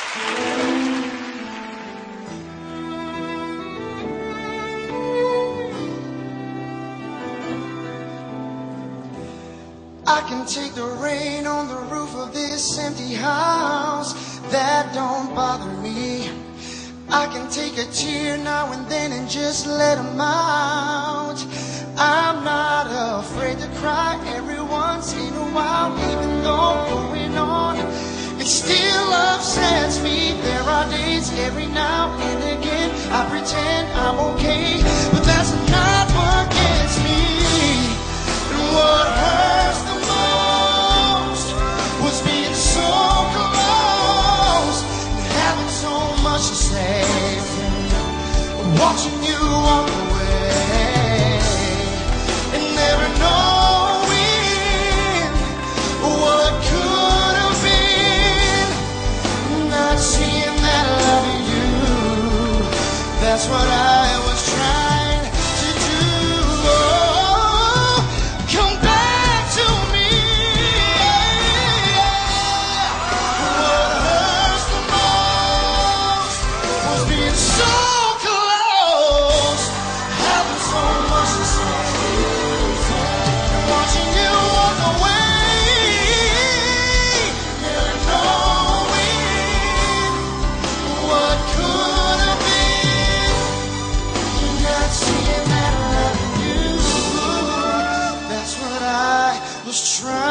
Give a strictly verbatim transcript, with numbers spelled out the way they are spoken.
I can take the rain on the roof of this empty house. That don't bother me. I can take a tear now and then and just let them out. I'm not afraid to cry every once in a while, even though going on it still upsets me. There are days every now and again I pretend I'm okay, but that's not what gets me. And what hurts the most was being so close and having so much to say, watching you walk away and never knowing what could have been. Not seeing that I love you, that's what I was trying to do. Oh, come back to me. What hurts the most was being so close, having so much to say, watching you walk away, never knowing what could have been. Not seeing that I love you, that's what I was trying